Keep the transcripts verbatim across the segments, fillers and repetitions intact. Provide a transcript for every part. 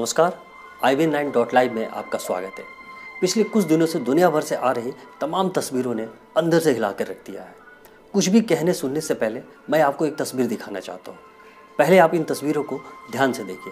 नमस्कार, I V nine dot live में आपका स्वागत है। पिछले कुछ दिनों से दुनिया भर से आ रही तमाम तस्वीरों ने अंदर से हिला कर रख दिया है। कुछ भी कहने सुनने से पहले मैं आपको एक तस्वीर दिखाना चाहता हूँ। पहले आप इन तस्वीरों को ध्यान से देखिए।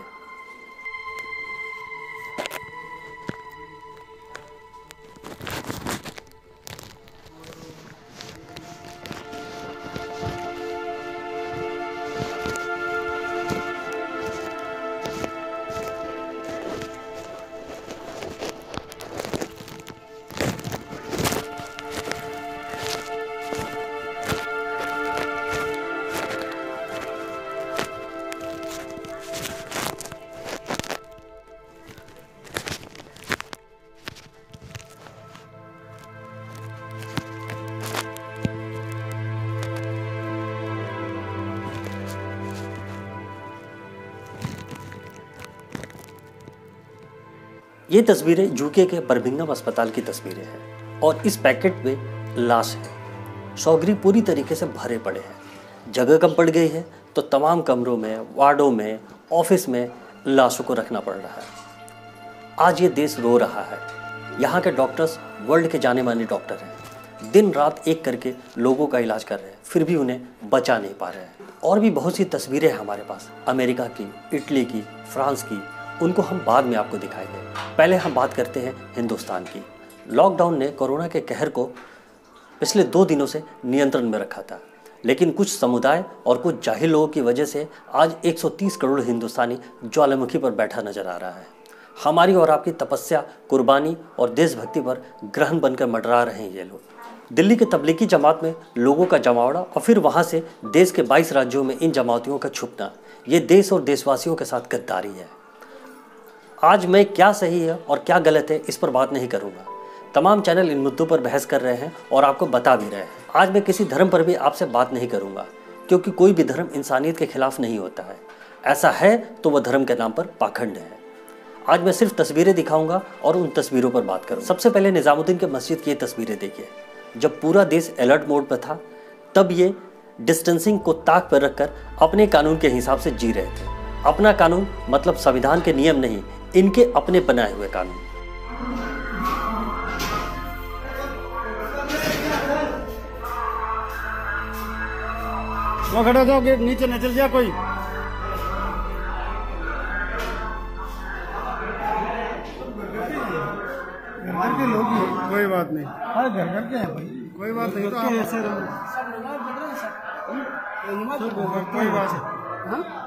ये तस्वीरें यूके के बर्मिंघम अस्पताल की तस्वीरें हैं और इस पैकेट में लाश है। सौगरी पूरी तरीके से भरे पड़े हैं। जगह कम पड़ गई है तो तमाम कमरों में, वार्डों में, ऑफिस में लाशों को रखना पड़ रहा है। आज ये देश रो रहा है। यहाँ के डॉक्टर्स वर्ल्ड के जाने माने डॉक्टर हैं। दिन रात एक करके लोगों का इलाज कर रहे हैं, फिर भी उन्हें बचा नहीं पा रहे हैं। और भी बहुत सी तस्वीरें हैं हमारे पास, अमेरिका की, इटली की, फ्रांस की। उनको हम बाद में आपको दिखाएंगे। पहले हम बात करते हैं हिंदुस्तान की। लॉकडाउन ने कोरोना के कहर को पिछले दो दिनों से नियंत्रण में रखा था, लेकिन कुछ समुदाय और कुछ जाहिल लोगों की वजह से आज एक सौ तीस करोड़ हिंदुस्तानी ज्वालामुखी पर बैठा नजर आ रहा है। हमारी और आपकी तपस्या, कुर्बानी और देशभक्ति पर ग्रहण बनकर मंडरा रहे हैं ये लोग। दिल्ली के तबलीगी जमात में लोगों का जमावड़ा और फिर वहाँ से देश के बाईस राज्यों में इन जमातियों का छुपना, ये देश और देशवासियों के साथ गद्दारी है। आज मैं क्या सही है और क्या गलत है इस पर बात नहीं करूंगा। तमाम चैनल इन मुद्दों पर बहस कर रहे हैं और आपको बता भी रहे हैं। आज मैं किसी धर्म पर भी आपसे बात नहीं करूंगा, क्योंकि कोई भी धर्म इंसानियत के खिलाफ नहीं होता है। ऐसा है तो वह धर्म के नाम पर पाखंड है। आज मैं सिर्फ तस्वीरें दिखाऊंगा और उन तस्वीरों पर बात करूँ। सबसे पहले निजामुद्दीन के मस्जिद की ये तस्वीरें देखिए। जब पूरा देश अलर्ट मोड पर था तब ये डिस्टेंसिंग को ताक पर रखकर अपने कानून के हिसाब से जी रहे थे। अपना कानून मतलब संविधान के नियम नहीं, इनके अपने बनाए हुए कानून। वो खड़ा जाओ, गेट नीचे न चल जा कोई। घर के लोग ही, कोई बात नहीं। अरे घर घर के हैं भाई, कोई बात नहीं। तो ऐसे कोई बात है।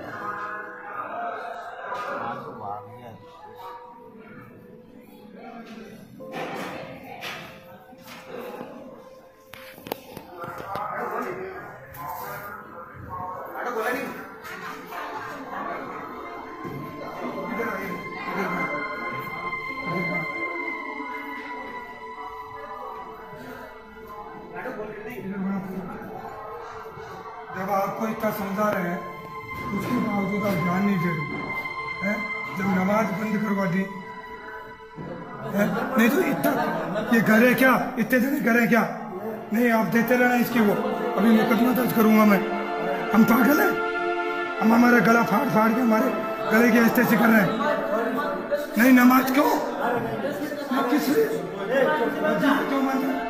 जब आपको इतना समझा रहे हैं उसके बावजूद आप ध्यान नहीं दे रहे हैं। जब नमाज बंद करवा दी है? नहीं तो इतना ये घर है क्या? इतने जने घर है क्या? नहीं, आप देते रहना इसकी। वो अभी मुकदमा दर्ज करूंगा मैं। हम पागल हैं? हम हमारा गला फाड़ फाड़ के हमारे गले की ऐसे कर रहे हैं। नहीं, नमाज क्यों? किस क्यों मान रहे?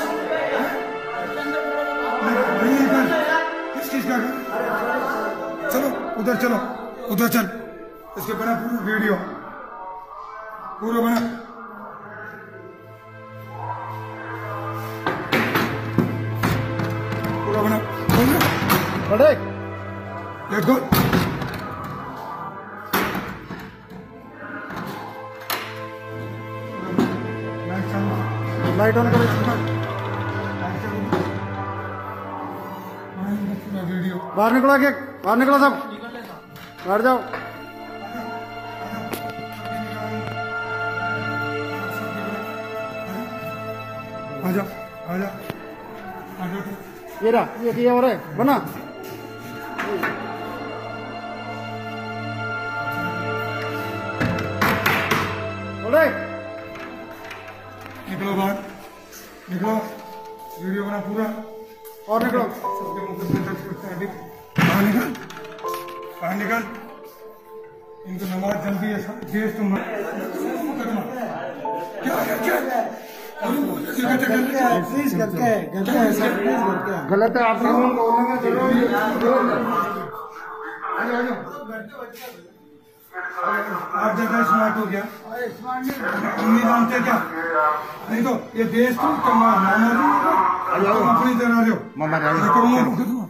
किस किस का? चलो उधर, चलो उधर चल। इसके बना पूरा वीडियो, पूरा बना। पूरा बना। अरे लेट्स गो। लाइट ऑन करो। बाहर निकलो, के बाहर निकलो सब, बाहर जाओ। आजा आजा आजा। ये रहा, ये ये हो रहा है बना। निकलो बाहर, निकलो। वीडियो बना पूरा और निकलो। सबके मुंह पे दर्द करते हैं। बाहर निकल, बाहर निकल। इनको नमाज जल्दी है देश तुम क्या क्या गलत है। आप कानून बोलने में जरूरी आप जगह स्मार्ट हो गया, नहीं जानते क्या? नहीं तो ये देश को अपनी तरह रहे हो।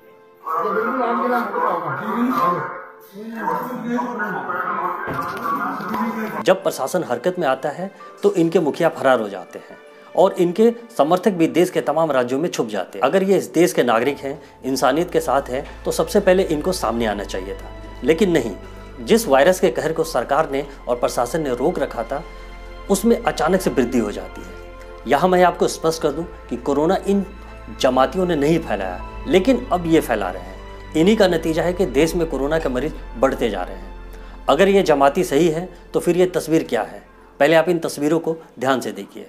जब प्रशासन हरकत में आता है तो इनके मुखिया फरार हो जाते हैं और इनके समर्थक भी देश के तमाम राज्यों में छुप जाते हैं। अगर ये इस देश के नागरिक हैं, इंसानियत के साथ हैं, तो सबसे पहले इनको सामने आना चाहिए था, लेकिन नहीं। जिस वायरस के कहर को सरकार ने और प्रशासन ने रोक रखा था, उसमें अचानक से वृद्धि हो जाती है। यहाँ मैं आपको स्पष्ट कर दूं कि कोरोना इन जमातियों ने नहीं फैलाया, लेकिन अब ये फैला रहे हैं। इन्हीं का नतीजा है कि देश में कोरोना के मरीज बढ़ते जा रहे हैं। अगर ये जमाती सही है तो फिर ये तस्वीर क्या है? पहले आप इन तस्वीरों को ध्यान से देखिए।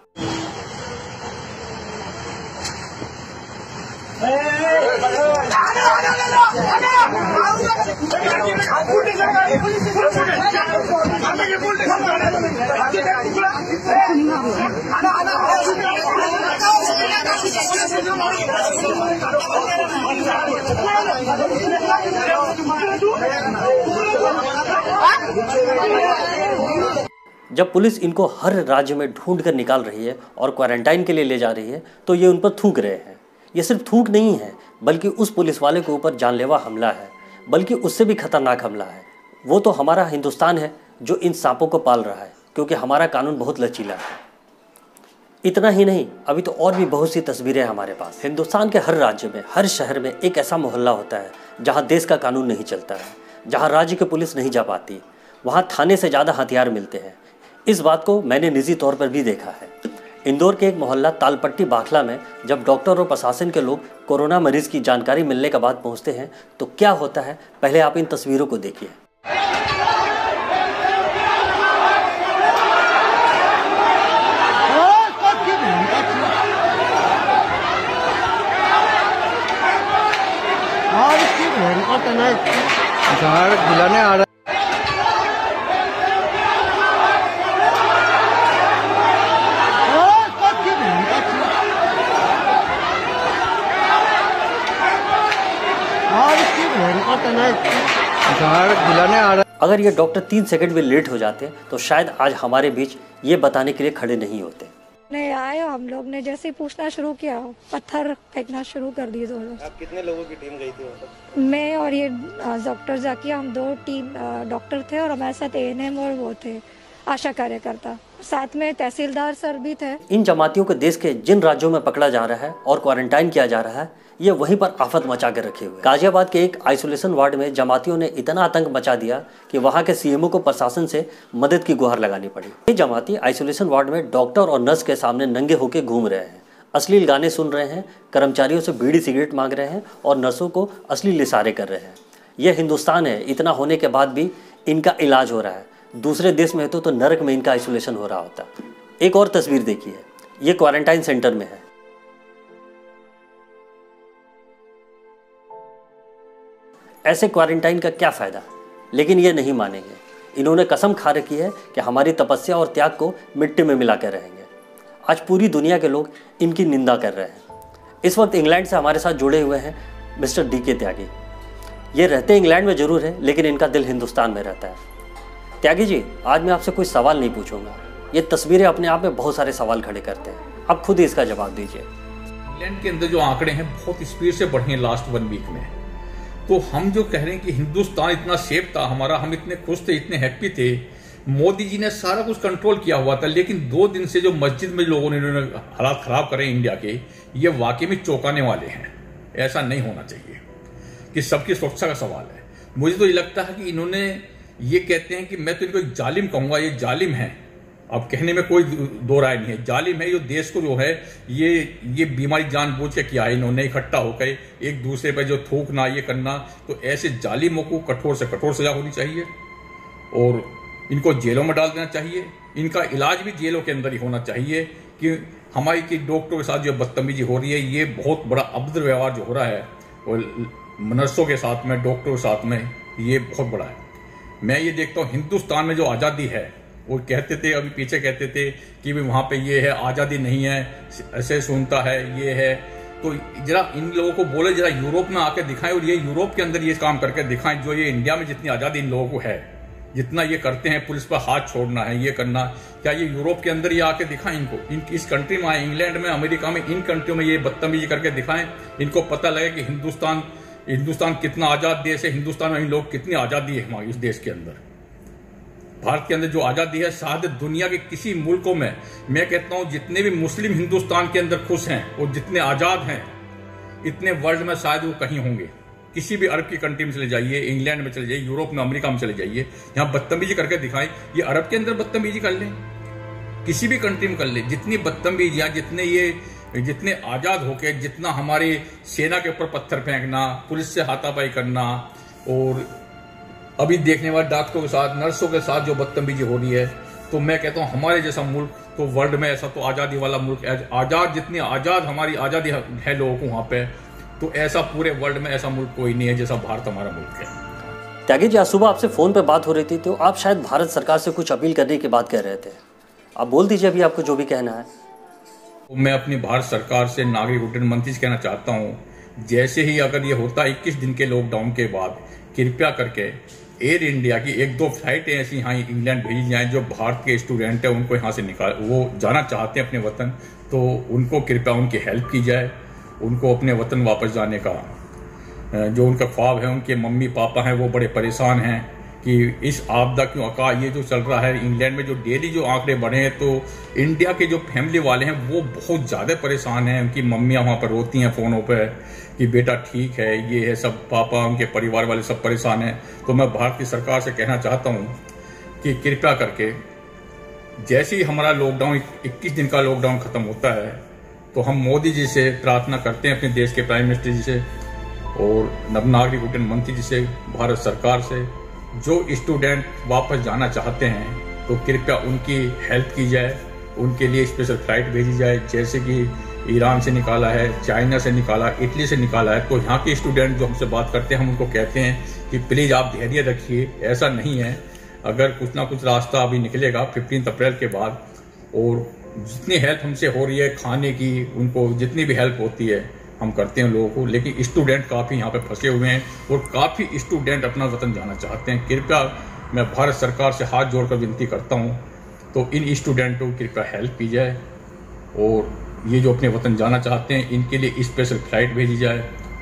जब पुलिस इनको हर राज्य में ढूंढ कर निकाल रही है और क्वारंटाइन के लिए ले जा रही है, तो ये उन पर थूक रहे हैं। ये सिर्फ थूक नहीं है, बल्कि उस पुलिस वाले के ऊपर जानलेवा हमला है, बल्कि उससे भी खतरनाक हमला है। वो तो हमारा हिंदुस्तान है जो इन सांपों को पाल रहा है, क्योंकि हमारा कानून बहुत लचीला है। इतना ही नहीं, अभी तो और भी बहुत सी तस्वीरें हैं हमारे पास। हिंदुस्तान के हर राज्य में, हर शहर में एक ऐसा मोहल्ला होता है जहाँ देश का कानून नहीं चलता है, जहाँ राज्य की पुलिस नहीं जा पाती, वहाँ थाने से ज़्यादा हथियार मिलते हैं। इस बात को मैंने निजी तौर पर भी देखा है। इंदौर के एक मोहल्ला तालपट्टी बाखला में जब डॉक्टर और प्रशासन के लोग कोरोना मरीज की जानकारी मिलने के बाद पहुंचते हैं तो क्या होता है, पहले आप इन तस्वीरों को देखिए। बुलाने आ रहा अगर ये डॉक्टर तीन सेकंड भी लेट हो जाते तो शायद आज हमारे बीच ये बताने के लिए खड़े नहीं होते। नहीं आए, हम लोग ने जैसे पूछना शुरू किया, पत्थर फेंकना शुरू कर दिए दोनों। आप कितने लोगों की टीम गई थी? मैं और ये डॉक्टर जाकिया, हम दो टीम डॉक्टर थे और हमारे साथ ए एन एम और वो थे आशा कार्यकर्ता, साथ में तहसीलदार सर भी थे। इन जमातियों को देश के जिन राज्यों में पकड़ा जा रहा है और क्वारंटाइन किया जा रहा है, ये वहीं पर आफत मचा कर रखे हुए। गाजियाबाद के एक आइसोलेशन वार्ड में जमातियों ने इतना आतंक मचा दिया कि वहां के सी एम ओ को प्रशासन से मदद की गुहार लगानी पड़ी। ये जमाती आइसोलेशन वार्ड में डॉक्टर और नर्स के सामने नंगे होकर घूम रहे हैं, अश्लील गाने सुन रहे हैं, कर्मचारियों से बीड़ी सिगरेट मांग रहे हैं और नर्सों को अश्लील इशारे कर रहे हैं। यह हिंदुस्तान है, इतना होने के बाद भी इनका इलाज हो रहा है। दूसरे देश में तो, तो नरक में इनका आइसोलेशन हो रहा होता। एक और तस्वीर देखिए, ये क्वारंटाइन सेंटर में है। ऐसे क्वारंटाइन का क्या फायदा? लेकिन ये नहीं मानेंगे। इन्होंने कसम खा रखी है कि हमारी तपस्या और त्याग को मिट्टी में मिला कर रहेंगे। आज पूरी दुनिया के लोग इनकी निंदा कर रहे हैं। इस वक्त इंग्लैंड से हमारे साथ जुड़े हुए हैं मिस्टर डी के त्यागी। ये रहते इंग्लैंड में जरूर है, लेकिन इनका दिल हिंदुस्तान में रहता है। त्यागी जी, आज मैं आपसे कोई सवाल नहीं पूछूंगा। ये तस्वीरें अपने आप में बहुत सारे सवाल खड़े करते हैं, आप खुद ही इसका जवाब दीजिए। इंग्लैंड के अंदर जो आंकड़े हैं बहुत स्पीड से बढ़े हैं लास्ट वन वीक में। तो हम जो कह रहे हैं कि हिंदुस्तान इतना सेफ था हमारा, हम इतने खुश थे, इतने हैप्पी थे, मोदी जी ने सारा कुछ कंट्रोल किया हुआ था, लेकिन दो दिन से जो मस्जिद में लोगों ने हालात खराब करे इंडिया के, ये वाकई में चौंकाने वाले हैं। ऐसा नहीं होना चाहिए कि सबकी सुरक्षा का सवाल है। मुझे तो ये लगता है कि इन्होंने ये कहते हैं कि मैं तो इनको एक जालिम कहूंगा, ये जालिम है। अब कहने में कोई दो राय नहीं है, जालिम है। ये देश को जो है ये ये बीमारी जानबूझ के किया है इन्होंने, इकट्ठा होकर एक दूसरे पर जो थूकना ये करना। तो ऐसे जालिमों को कठोर से कठोर सजा होनी चाहिए और इनको जेलों में डाल देना चाहिए। इनका इलाज भी जेलों के अंदर ही होना चाहिए कि हमारी की डॉक्टरों के साथ जो बदतमीजी हो रही है, ये बहुत बड़ा अभद्र व्यवहार जो हो रहा है और नर्सों के साथ में, डॉक्टरों के साथ में, ये बहुत बड़ा है। मैं ये देखता हूँ हिंदुस्तान में जो आज़ादी है, वो कहते थे अभी पीछे कहते थे कि भी वहाँ पे ये है, आज़ादी नहीं है, ऐसे सुनता है, ये है। तो जरा इन लोगों को बोले जरा यूरोप में आके दिखाएं और ये यूरोप के अंदर ये काम करके दिखाएं जो ये इंडिया में जितनी आज़ादी इन लोगों को है, जितना ये करते हैं, पुलिस पर हाथ छोड़ना है, ये करना, क्या ये यूरोप के अंदर ये आके दिखाएं इनको, इन इस कंट्री में आए, इंग्लैंड में, अमेरिका में, इन कंट्रियों में ये बदतमीजी करके दिखाएं, इनको पता लगे कि हिंदुस्तान हिंदुस्तान कितना आज़ाद देश है, हिंदुस्तान में इन लोग कितनी आज़ादी है हमारे इस देश के अंदर। भारत के अंदर जो आज़ादी है शायद दुनिया के किसी मुल्कों में, मैं कहता हूँ जितने भी मुस्लिम हिंदुस्तान के अंदर खुश हैं और जितने आज़ाद हैं, इतने वर्ल्ड में शायद वो कहीं होंगे। किसी भी अरब की कंट्री में चले जाइए, इंग्लैंड में चले जाइए, यूरोप में, अमेरिका में चले जाइए, यहाँ बदतमीजी करके दिखाएं। ये अरब के अंदर बदतमीजी कर लें, किसी भी कंट्री में कर लें, जितनी बदतमीजियाँ, जितने ये जितने आज़ाद होके, जितना हमारी सेना के ऊपर पत्थर फेंकना, पुलिस से हाथापाई करना, और अभी देखने वाले डॉक्टरों के साथ, नर्सों के साथ जो बदतमीजी हो रही है, तो मैं कहता हूँ हमारे जैसा मुल्क तो वर्ल्ड में ऐसा तो आज़ादी वाला मुल्क, आज़ाद जितनी आज़ाद हमारी आज़ादी है लोगों को वहाँ पे, तो ऐसा पूरे वर्ल्ड में ऐसा मुल्क कोई नहीं है जैसा भारत हमारा मुल्क है। त्यागी जी, आज सुबह आपसे फ़ोन पे बात हो रही थी तो आप शायद भारत सरकार से कुछ अपील करने की बात कह रहे थे, आप बोल दीजिए अभी आपको जो भी कहना है। तो मैं अपनी भारत सरकार से, नागरिक उड्डयन मंत्री से कहना चाहता हूँ, जैसे ही अगर ये होता है इक्कीस दिन के लॉकडाउन के बाद, कृपया करके एयर इंडिया की एक दो फ्लाइटें ऐसी यहाँ इंग्लैंड भेजी जाएं जो भारत के स्टूडेंट हैं उनको यहाँ से निकाल, वो जाना चाहते हैं अपने वतन, तो उनको कृपया उनकी हेल्प की जाए, उनको अपने वतन वापस जाने का जो उनका ख्वाब है। उनके मम्मी पापा हैं वो बड़े परेशान हैं कि इस आपदा क्यों अका, ये जो चल रहा है इंग्लैंड में, जो डेली जो आंकड़े बढ़े हैं, तो इंडिया के जो फैमिली वाले हैं वो बहुत ज़्यादा परेशान हैं। उनकी मम्मियाँ वहाँ पर रोती हैं फ़ोनों पर कि बेटा ठीक है, ये है, सब पापा, उनके परिवार वाले सब परेशान हैं। तो मैं भारत की सरकार से कहना चाहता हूँ कि कृपया करके जैसे ही हमारा लॉकडाउन इक्कीस दिन का लॉकडाउन ख़त्म होता है, तो हम मोदी जी से प्रार्थना करते हैं, अपने देश के प्राइम मिनिस्टर जी से और नवनागरिक उड्डयन मंत्री जी से, भारत सरकार से, जो स्टूडेंट वापस जाना चाहते हैं तो कृपया उनकी हेल्प की जाए, उनके लिए स्पेशल फ्लाइट भेजी जाए, जैसे कि ईरान से निकाला है, चाइना से निकाला, इटली से निकाला है। तो यहाँ के स्टूडेंट जो हमसे बात करते हैं, हम उनको कहते हैं कि प्लीज़ आप धैर्य रखिए, ऐसा नहीं है, अगर कुछ ना कुछ रास्ता अभी निकलेगा फिफ्टीन अप्रैल के बाद, और जितनी हेल्प हमसे हो रही है खाने की, उनको जितनी भी हेल्प होती है हम करते हैं लोगों को। लेकिन स्टूडेंट काफ़ी यहाँ पे फंसे हुए हैं और काफ़ी स्टूडेंट अपना वतन जाना चाहते हैं। कृपया मैं भारत सरकार से हाथ जोड़कर विनती करता हूँ, तो इन स्टूडेंटों को कृपया हेल्प की जाए, और ये जो अपने वतन जाना चाहते हैं इनके लिए स्पेशल फ्लाइट भेजी जाए,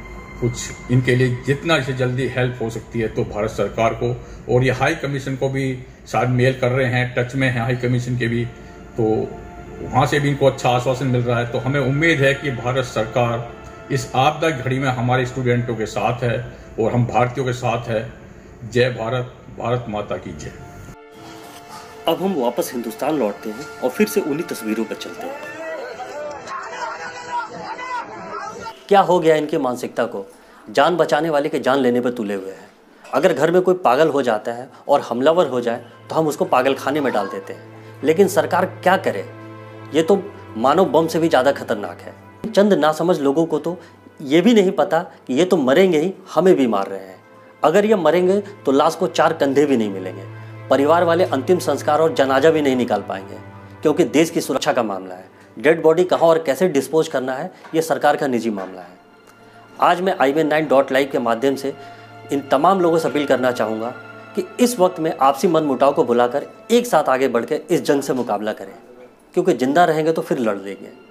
कुछ इनके लिए जितना से जल्दी हेल्प हो सकती है तो भारत सरकार को, और ये हाई कमीशन को भी शायद मेल कर रहे हैं, टच में हैं हाई कमीशन के भी, तो वहाँ से भी इनको अच्छा आश्वासन मिल रहा है। तो हमें उम्मीद है कि भारत सरकार इस आपदा घड़ी में हमारे स्टूडेंटों के साथ है और हम भारतीयों के साथ है। जय भारत, भारत माता की जय। अब हम वापस हिंदुस्तान लौटते हैं और फिर से उन्हीं तस्वीरों पर चलते हैं। क्या हो गया इनकी मानसिकता को, जान बचाने वाले के जान लेने पर तुले हुए हैं। अगर घर में कोई पागल हो जाता है और हमलावर हो जाए तो हम उसको पागल खाने में डाल देते हैं, लेकिन सरकार क्या करे, ये तो मानव बम से भी ज़्यादा खतरनाक है। चंद नासमझ लोगों को तो ये भी नहीं पता कि ये तो मरेंगे ही, हमें भी मार रहे हैं। अगर ये मरेंगे तो लाश को चार कंधे भी नहीं मिलेंगे, परिवार वाले अंतिम संस्कार और जनाजा भी नहीं निकाल पाएंगे, क्योंकि देश की सुरक्षा का मामला है। डेड बॉडी कहाँ और कैसे डिस्पोज करना है ये सरकार का निजी मामला है। आज मैं I V N nine dot live के माध्यम से इन तमाम लोगों से अपील करना चाहूँगा कि इस वक्त में आपसी मन मुटाव को भुलाकर एक साथ आगे बढ़ के इस जंग से मुकाबला करें, क्योंकि जिंदा रहेंगे तो फिर लड़ देंगे।